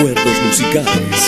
Recuerdos musicales.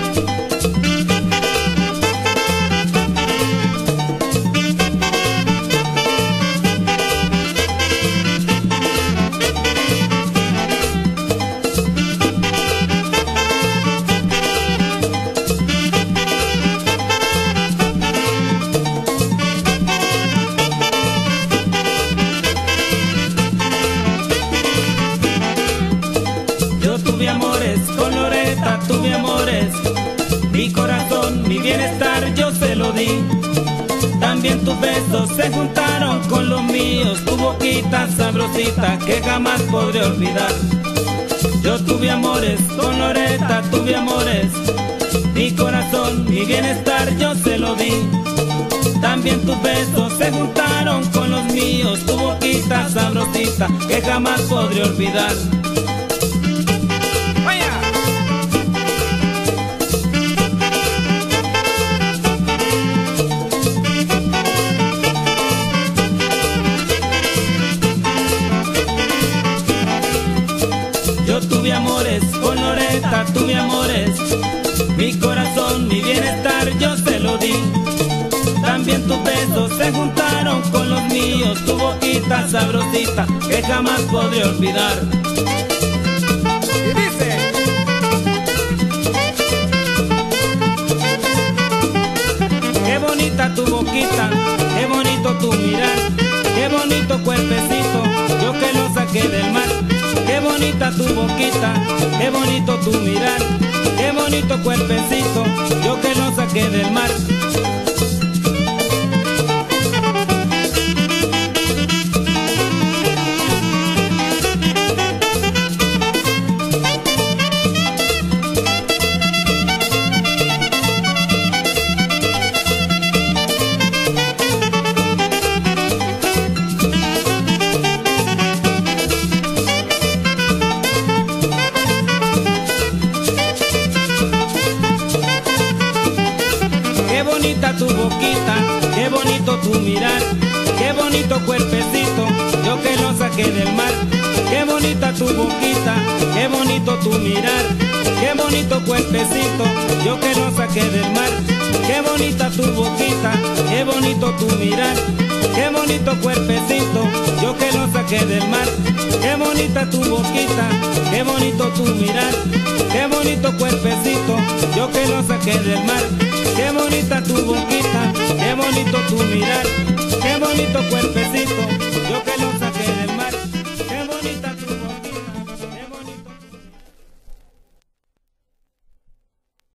Con Loreta tuve amores, mi corazón, mi bienestar yo se lo di. También tus besos se juntaron con los míos, tu boquita sabrosita que jamás podré olvidar. Yo tuve amores, con Loreta tuve amores, mi corazón, mi bienestar yo se lo di. También tus besos se juntaron con los míos, tu boquita sabrosita que jamás podré olvidar. Yo tuve amores, con Loreta tuve amores, mi corazón, mi bienestar yo se lo di. También tus besos se juntaron con los míos, tu boquita sabrosita que jamás podré olvidar. Y dice: qué bonita tu boquita, qué bonito tu mirar, qué bonito cuerpecito, yo que lo saqué del mar. Qué bonita tu boquita, qué bonito tu mirar, qué bonito cuerpecito, yo que lo saqué del mar. Qué bonita tu boquita, qué bonito tu mirar, qué bonito cuerpecito, yo que lo saqué del mar. Qué bonita tu boquita, qué bonito tu mirar, qué bonito cuerpecito, yo que lo saqué del mar. Qué bonita tu boquita, qué bonito tu mirar, qué bonito cuerpecito, yo que lo saqué del mar. Qué bonita tu boquita, qué bonito tu mirar, qué bonito cuerpecito, yo que lo saqué del mar. Qué bonita tu boquita, qué bonito tu mirar, qué bonito cuerpecito, yo que lo saqué del mar.